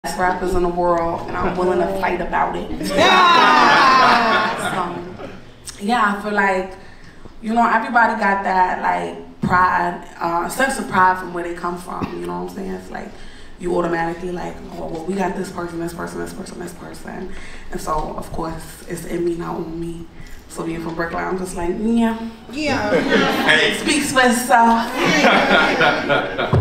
best rappers in the world, and I'm willing to fight about it. Yeah, I feel like, you know, everybody got that like pride, sense of pride from where they come from. You know what I'm saying? It's like you automatically like, oh, well, we got this person, this person, this person, this person, and so of course it's in me, not on me. So being from Brooklyn, I'm just like, yeah. Speaks for itself.